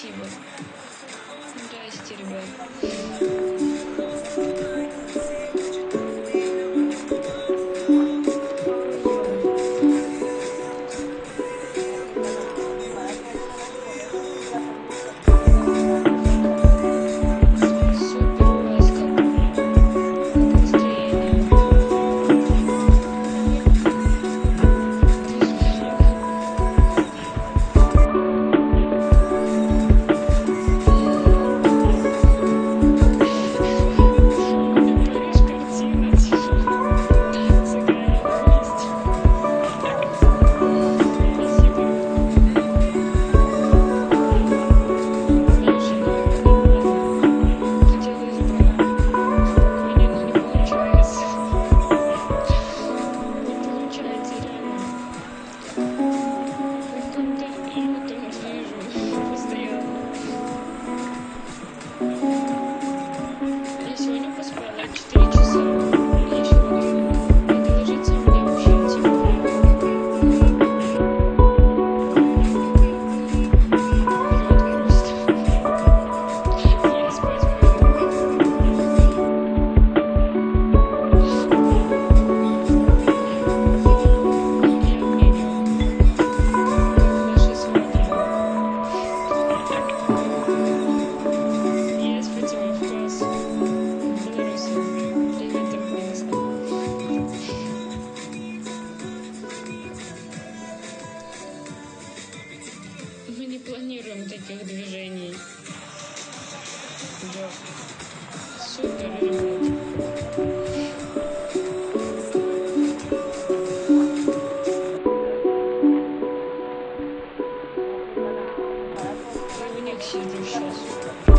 Спасибо. Здрасте, ребят. Супер у вас как настроение. Париж картина, сыграем вместе. Спасибо. Леша, хотелось бы. У меня не получается. Не получается реально. Какой-то лютом вижу постоянно. Я сегодня поспала 4 часа. Я еще могу пойти ложиться, у меня вообще темно. Вперед просто. Я спать пойду. Я принял ваши свадьбы. Я сходила в класс в Беларуси. Привет, Туркменистан. Мы не планируем таких движений. Да. Супер, ребят. Я в них сижу сейчас.